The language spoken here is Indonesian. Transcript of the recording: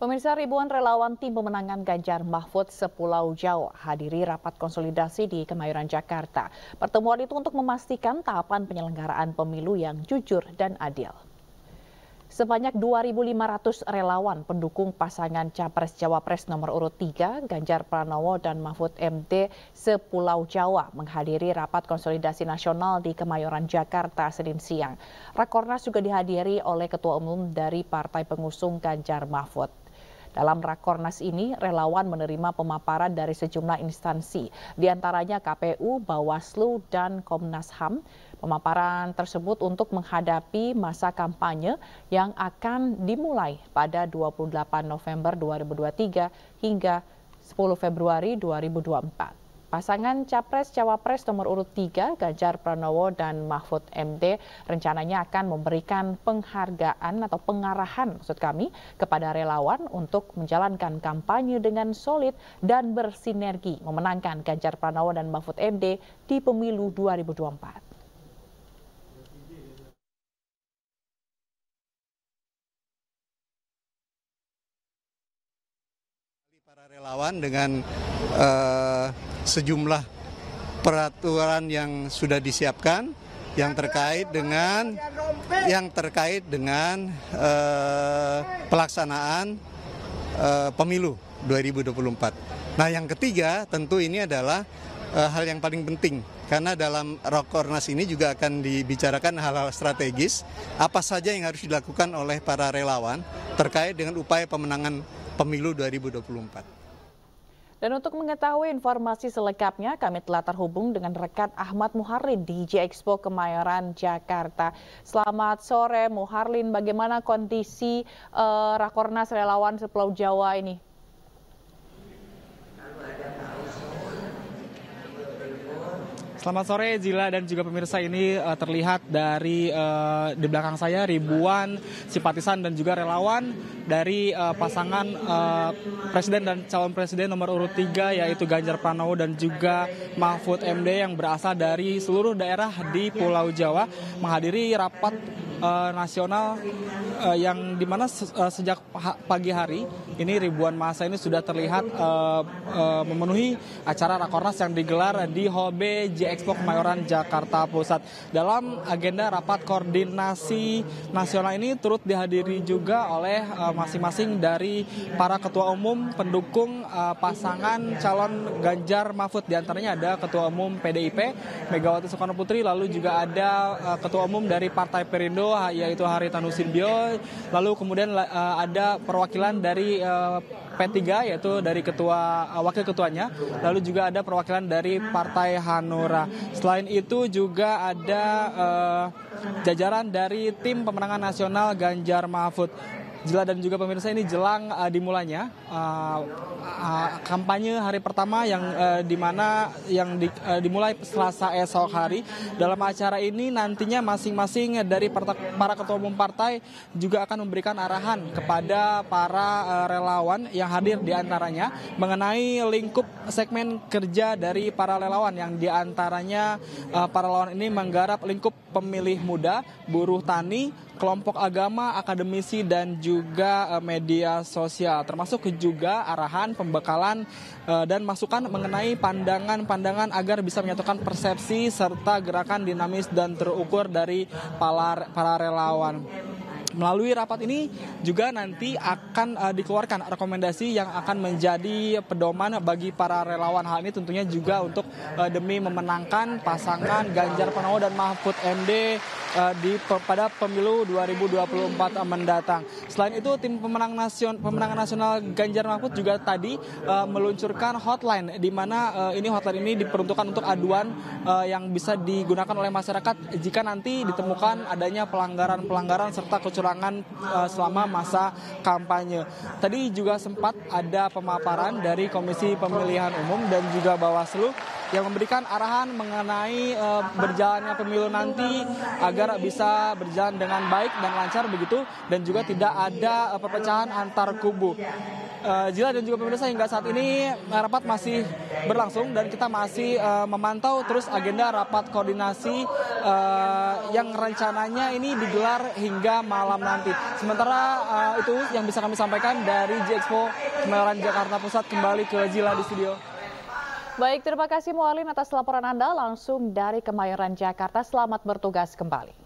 Pemirsa, ribuan relawan tim pemenangan Ganjar Mahfud sepulau Jawa hadiri rapat konsolidasi di Kemayoran, Jakarta. Pertemuan itu untuk memastikan tahapan penyelenggaraan pemilu yang jujur dan adil. Sebanyak 2.500 relawan pendukung pasangan Capres-Cawapres nomor urut 3 Ganjar Pranowo dan Mahfud MD sepulau Jawa menghadiri rapat konsolidasi nasional di Kemayoran, Jakarta Senin siang. Rakornas juga dihadiri oleh Ketua Umum dari Partai Pengusung Ganjar Mahfud. Dalam Rakornas ini, relawan menerima pemaparan dari sejumlah instansi, diantaranya KPU, Bawaslu, dan Komnas HAM. Pemaparan tersebut untuk menghadapi masa kampanye yang akan dimulai pada 28 November 2023 hingga 10 Februari 2024. Pasangan Capres-Cawapres nomor urut 3 Ganjar Pranowo dan Mahfud MD rencananya akan memberikan penghargaan atau pengarahan kepada relawan untuk menjalankan kampanye dengan solid dan bersinergi memenangkan Ganjar Pranowo dan Mahfud MD di pemilu 2024. Para relawan dengan sejumlah peraturan yang sudah disiapkan yang terkait dengan pelaksanaan pemilu 2024. Nah, yang ketiga tentu ini adalah hal yang paling penting karena dalam Rakornas ini juga akan dibicarakan hal-hal strategis apa saja yang harus dilakukan oleh para relawan terkait dengan upaya pemenangan pemilu 2024. Dan untuk mengetahui informasi selengkapnya, kami telah terhubung dengan rekan Ahmad Muharlin di J-Expo Kemayoran, Jakarta. Selamat sore Muharlin, bagaimana kondisi Rakornas relawan sepulau Jawa ini? Selamat sore Zila dan juga pemirsa, ini terlihat dari di belakang saya ribuan simpatisan dan juga relawan dari pasangan presiden dan calon presiden nomor urut 3 yaitu Ganjar Pranowo dan juga Mahfud MD yang berasal dari seluruh daerah di Pulau Jawa menghadiri rapat nasional yang dimana sejak pagi hari ini ribuan massa ini sudah terlihat memenuhi acara Rakornas yang digelar di Hall B J-Expo Kemayoran, Jakarta Pusat. Dalam agenda rapat koordinasi nasional ini turut dihadiri juga oleh masing-masing dari para ketua umum pendukung pasangan calon Ganjar Mahfud. Di antaranya ada Ketua Umum PDIP Megawati Soekarno Putri, lalu juga ada Ketua Umum dari Partai Perindo yaitu Haritanu Sudibyo, lalu kemudian ada perwakilan dari P3 yaitu dari wakil ketuanya, lalu juga ada perwakilan dari Partai Hanura. Selain itu juga ada jajaran dari tim pemenangan nasional Ganjar Mahfud. Jila dan juga pemirsa, ini jelang dimulainya kampanye hari pertama yang dimulai Selasa esok hari. Dalam acara ini nantinya masing-masing dari para ketua umum partai juga akan memberikan arahan kepada para relawan yang hadir, di antaranya mengenai lingkup segmen kerja dari para relawan yang di antaranya para relawan ini menggarap lingkup pemilih muda, buruh tani, kelompok agama, akademisi, dan juga media sosial. Termasuk juga arahan, pembekalan, dan masukan mengenai pandangan-pandangan agar bisa menyatukan persepsi serta gerakan dinamis dan terukur dari para relawan. Melalui rapat ini juga nanti akan dikeluarkan rekomendasi yang akan menjadi pedoman bagi para relawan. Hal ini tentunya juga untuk demi memenangkan pasangan Ganjar Pranowo dan Mahfud MD pada pemilu 2024 mendatang. Selain itu, tim pemenangan nasional Ganjar Mahfud juga tadi meluncurkan hotline, di mana hotline ini diperuntukkan untuk aduan yang bisa digunakan oleh masyarakat jika nanti ditemukan adanya pelanggaran serta kecurangan selama masa kampanye. Tadi juga sempat ada pemaparan dari Komisi Pemilihan Umum dan juga Bawaslu yang memberikan arahan mengenai berjalannya pemilu nanti agar bisa berjalan dengan baik dan lancar begitu, dan juga tidak ada perpecahan antar kubu. Jila dan juga pemirsa, hingga saat ini rapat masih berlangsung dan kita masih memantau terus agenda rapat koordinasi yang rencananya ini digelar hingga malam nanti. Sementara itu yang bisa kami sampaikan dari G-Expo Kemayoran Jakarta Pusat. Kembali ke Jila di studio. Baik, terima kasih Mualin atas laporan Anda langsung dari Kemayoran Jakarta. Selamat bertugas kembali.